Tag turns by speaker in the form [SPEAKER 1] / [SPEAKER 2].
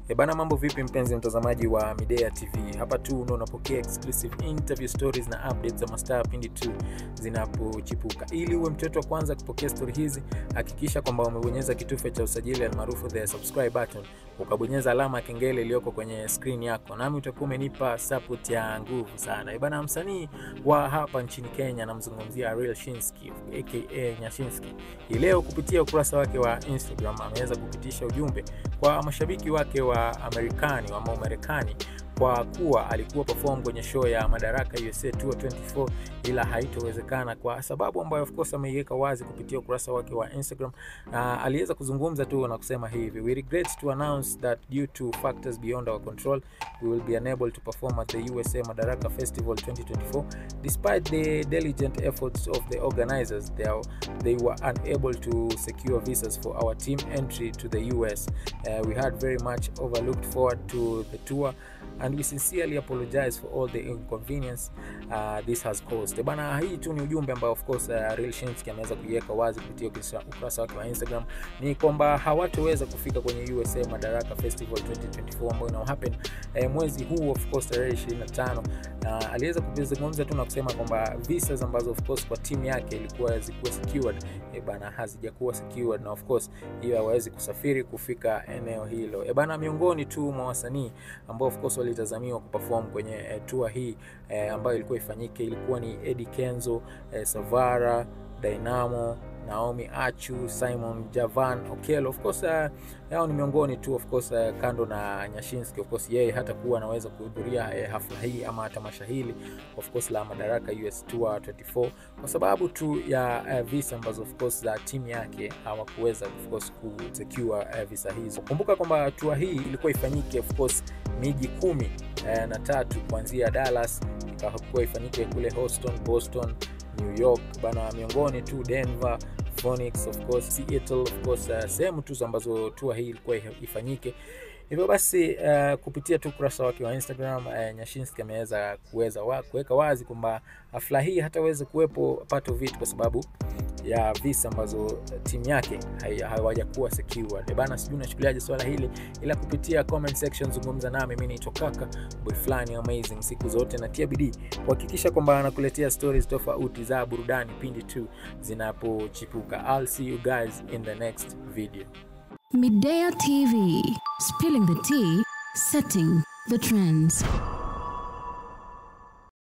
[SPEAKER 1] Bana, mambo vipi mpenzi mtazamaji wa Midea TV? Hapa tu unapokea exclusive interview stories na updates za mastaa pindi tu zinapochipuka. Ili uwe mtoto wa kwanza kupokea story hizi, hakikisha kwamba umebonyeza kitufe cha usajili almaarufu the subscribe button, ukabonyeza alama ya kengele iliyoko kwenye screen yako, nami utakuwa umenipa support ya nguvu sana. Bana, msanii wa hapa nchini Kenya, namzungumzia Realshinski aka Nyashinski. Leo kupitia ukurasa wake wa Instagram ameweza kupitisha ujumbe kwa mashabiki wake wa Amerikani wa Marekani kwa kuwa alikuwa perform kwenye show ya Madaraka USA Tour 24, ila haitowezekana kwa sababu ambayo of course ameiweka wazi kupitia ukurasa wake wa Instagram. Aliweza kuzungumza tu na kusema hivi: "We regret to announce that due to factors beyond our control, we will be unable to perform at the USA Madaraka Festival 2024. Despite the diligent efforts of the organizers, they were unable to secure visas for our team entry to the US. We had very much looked forward to the tour, and we sincerely apologize for all the inconvenience this has caused." Bana, hii tu ni ujumbe ambao of course Realshinski ameweza kuiweka wazi kupitia ukurasa wake wa Instagram, ni kwamba hawatoweza kufika kwenye USA Madaraka Festival 2024 ambayo ina happen mwezi huu of course tarehe 25. Aliweza kuzungumza tu na kusema kwamba visas ambazo of course kwa timu yake ilikuwa zikuwa secured bana hazijakuwa secured, na of course hiyo hawezi kusafiri kufika eneo hilo. Bana, miongoni tu mwa wasanii ambao of course walitazamiwa kuperform kwenye tour hii ambayo ilikuwa ifanyike ilikuwa ni Eddie Kenzo, Savara, Dynamo, Naomi Achu, Simon Javan, Okello. Of course yao ni miongoni tu of course kando na Nyashinski. Of course yeye hata kuwa anaweza kuhudhuria hafla hii ama tamasha hili of course la Madaraka US Tour 24 kwa sababu tu ya visa ambazo of course za timu yake hawakuweza of course kusecure visa hizo. Kumbuka kwamba tour hii ilikuwa ifanyike of course miji 13 kuanzia Dallas, ikakuwa ifanyike kule Houston, Boston, New York bana, miongoni tu Denver, Phoenix, of course Seattle, of course sehemu tu ambazo tour hii ilikuwa ifanyike. Hivyo basi kupitia tu kurasa wake wa Instagram Nyashinski ameweza kuweka wazi kwamba hafla hii hataweza kuwepo part of it kwa sababu ya visa ambazo timu yake hawajakuwa secured. Bana, sijui unachukuliaje swala hili, ila kupitia comment section zungumza nami. Mimi ni Tokaka boy flani amazing, siku zote natia bidii kuhakikisha kwamba anakuletea stories tofauti za burudani pindi tu zinapochipuka. I'll see you guys in the next video.
[SPEAKER 2] Midea TV, spilling the tea, setting the trends.